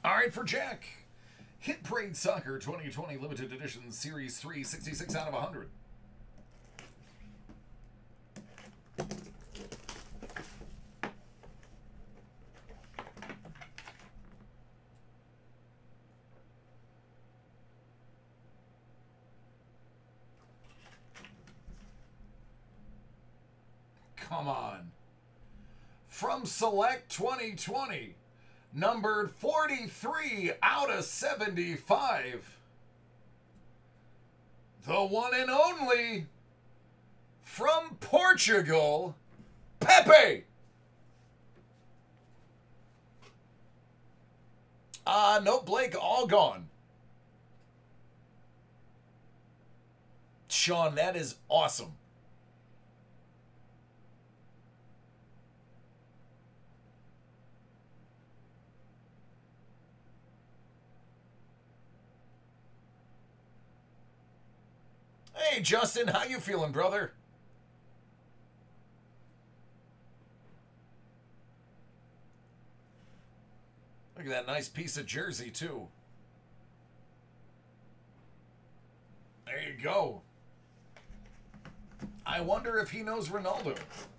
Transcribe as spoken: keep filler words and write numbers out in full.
All right, for Jack. Hit Parade Soccer twenty twenty Limited Edition Series three, sixty-six out of one hundred. Come on. From Select twenty twenty, numbered forty-three out of seventy-five. The one and only, from Portugal, Pepe. Uh, no, Blake, all gone. Sean, that is awesome. Hey, Justin, how you feeling, brother? Look at that nice piece of jersey, too. There you go. I wonder if he knows Ronaldo.